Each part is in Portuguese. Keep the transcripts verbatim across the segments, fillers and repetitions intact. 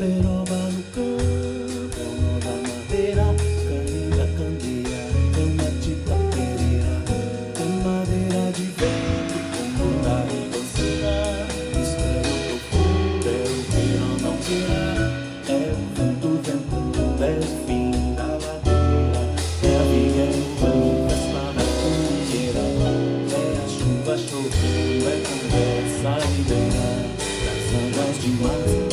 peroba no campo, é o nó da madeira, caninga, candeia, cama de tapereira, tem madeira de vento, como da ribanceira, mistério profundo, é o verão não tirar, é o vento ventando, é o fim da ladeira, é a viga, é o vão, festa da comieira, é a chuva chovendo, é conversa ribeira, das ondas de mar.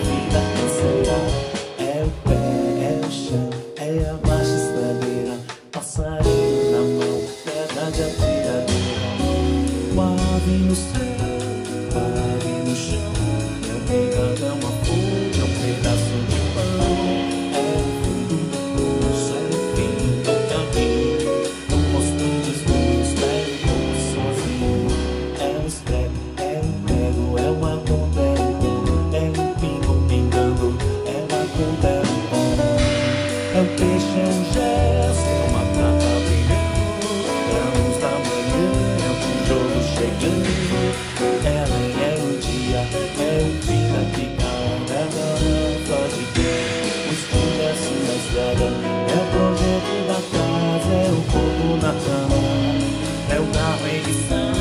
É o pé, é o chão, é a marcha estradeira, passarinho na mão, pedra de atiradeira. Uma ave no céu, uma ave no chão, é um pingado, é uma folha, é um pedaço de pão. É o fim do curso, é o fim do caminho, não mostrando os meus pés sozinho. É o escreve, é o prego, é uma conta, é um pão, é um pingo pingando. É um peixe, é um gesto, é uma prata brilhando, é a luz da manhã, é um tijolo chegando, é a lei, é o dia, é o fim da picada, é a garrafa de pé, os conversos na estrada, é o projeto da casa, é o fogo na cama, é o carro eriçado.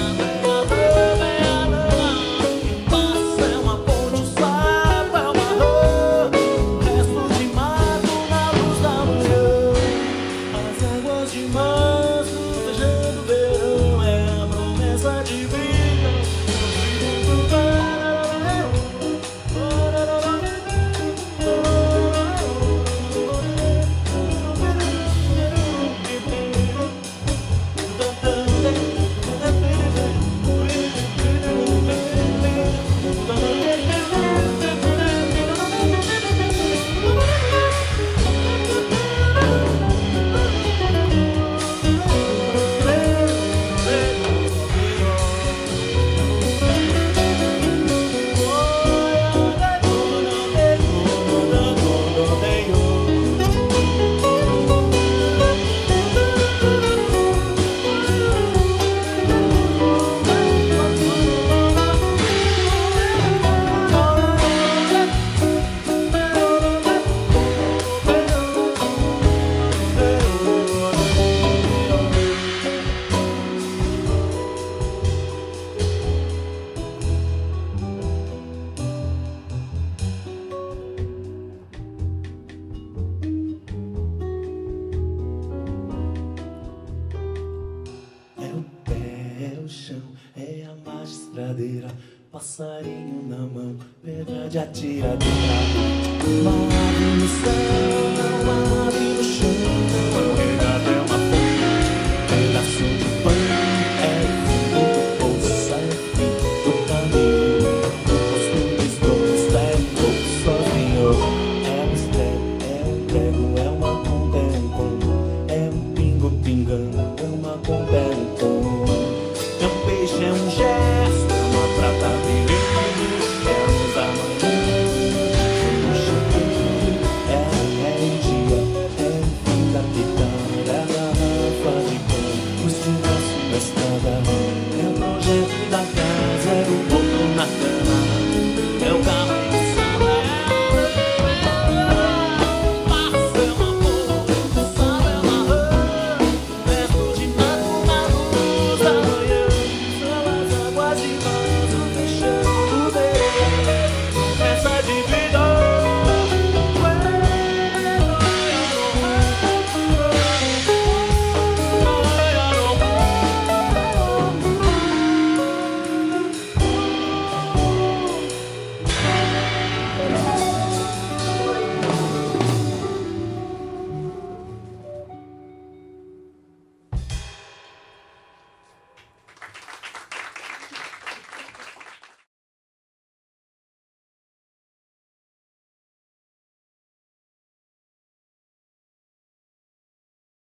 É a marcha estradeira, passarinho na mão, pedra de atiradeira. Uma ave no céu, uma ave no chão, é um regado, é uma fonte, pedaço de pão. É o fim do poço, é o fim do caminho, o posto dos dois, é um pouco sozinho. É um estrego, é um prego, é uma conta, é um conto, é um pingo pingando, é uma conta, é um conto. É um peixe, é um gesto, é uma prata brilhando, é a luz da manhã, é o chegando, é o dia, é o fim da picada, é a garrafa de pão, os pedaços da estrada, é o projeto da casa, é o ponto na cama.